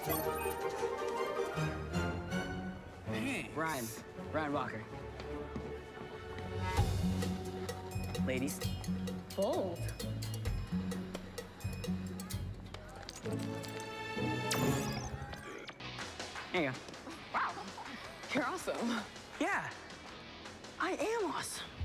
Hey. Ryan Walker. Ladies. Bold. Here you go. Wow. You're awesome. Yeah, I am awesome.